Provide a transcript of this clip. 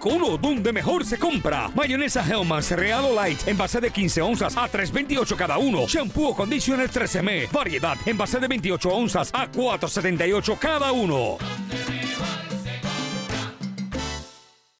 Cono, donde mejor se compra. Mayonesa Hellmann's Real o Light, envase de 15 onzas a $3.28 cada uno. Shampoo o conditioner 13M, variedad, envase de 28 onzas a $4.78 cada uno.